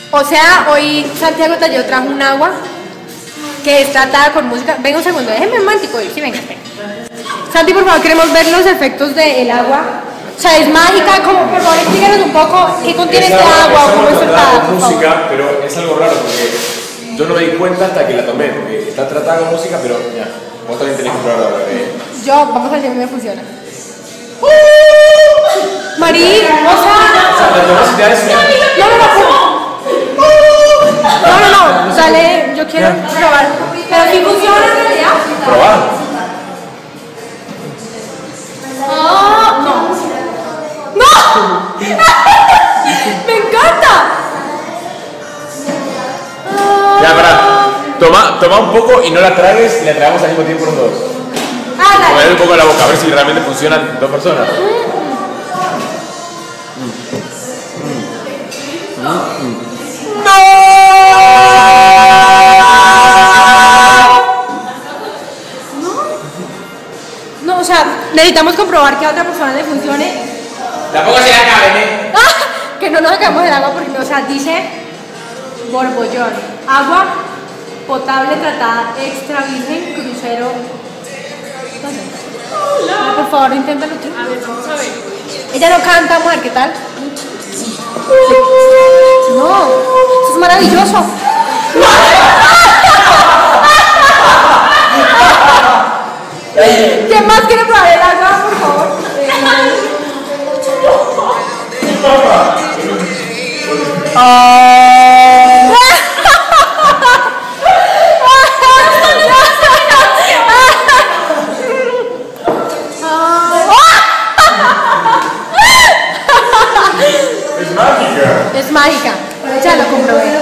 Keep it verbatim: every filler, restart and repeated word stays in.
O sea, hoy Santiago Talleo trajo un agua que es tratada con música. Venga un segundo, déjenme un momentico. Sí, venga, venga. Santi, por favor, queremos ver los efectos del agua. O sea, es mágica, como por favor explícanos un poco qué contiene es este algo, agua es o cómo es tratada. con música, pero es algo raro porque yo no me di cuenta hasta que la tomé, porque está tratada con música, pero ya, vos también tenés que probar ahora. Eh. Yo, vamos a ver si a mí me funciona. ¡Uh! Marí, o sea... ¿La tomás y te da eso? No, no, no, no, no, no, dale, yo quiero probar. Pero si funciona en realidad. Probá. ¡Oh! ¡No! ¡No! ¡Me encanta! Ya, pará. Toma, toma un poco y no la tragues y la tragamos al mismo tiempo los dos. Ah, dale. Poner un poco en la boca, a ver si realmente funcionan dos personas. No, o sea, necesitamos comprobar que a otra persona le funcione. Tampoco se la acaben, ¿eh? Que no nos acabemos del agua porque, o sea, dice borbollón, agua potable tratada extra virgen, crucero. Entonces, por favor, inténtalo tú. A ver, vamos a ver. Ella no canta, vamos a ver qué tal. No, eso es maravilloso. ¿Quién más quiere probar el agua, por favor? Oh. Es mágica. Es mágica, ya lo comprobé.